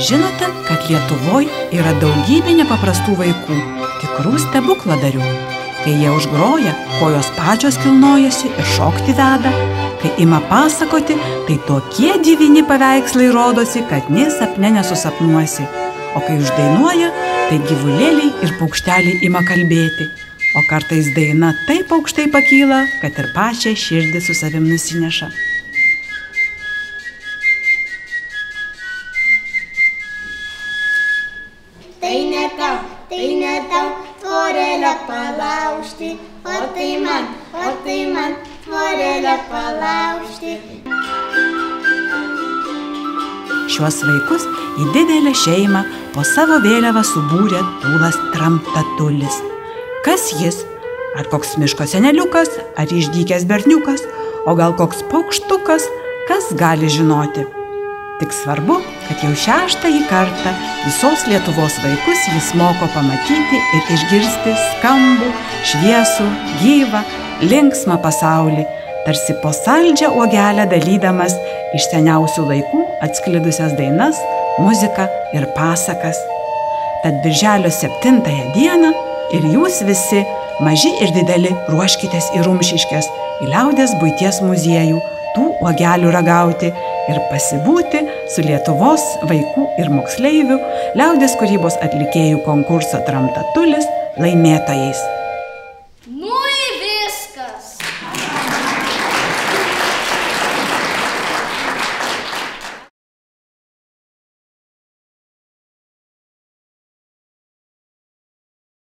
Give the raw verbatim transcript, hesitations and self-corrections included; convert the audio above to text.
žinote, kad Lietuvoje yra daugybė nepaprastų vaikų, tikrų stebukladarių? Kai jie užgroja, kojos pačios kilnojasi ir šokti veda, kai ima pasakoti, tai tokie divini paveikslai rodosi, kad nė sapne nesusapnuosi. O kai uždainuoja, tai gyvulėliai ir paukšteliai ima kalbėti. O kartais daina taip aukštai pakyla, kad ir pačią širdį su savim nusineša. Tai ne tau, tai ne tau, tvorelę palaužti, o tai man, o tai man, tvorelę palaužti. Šiuos vaikus į didelę šeimą po savo vėliavą subūrė Tūlas Tramtatulis. Kas jis? Ar koks miško seneliukas, ar išdykęs berniukas, o gal koks paukštukas, kas gali žinoti? Tik svarbu, kad jau šeštąjį kartą visos Lietuvos vaikus jis moko pamatyti ir išgirsti skambų, šviesų, gyvą, linksmą pasaulį, tarsi po saldžią uogelę dalydamas iš seniausių laikų atsklidusias dainas, muziką ir pasakas. Tad birželio septintąją dieną ir jūs visi, maži ir dideli, ruoškitės į Rumšiškes, į Liaudies buities muziejų, tų uogelių ragauti ir pasibūti su Lietuvos vaikų ir moksleivių liaudies kūrybos atlikėjų konkurso Tramtatulis laimėtojais.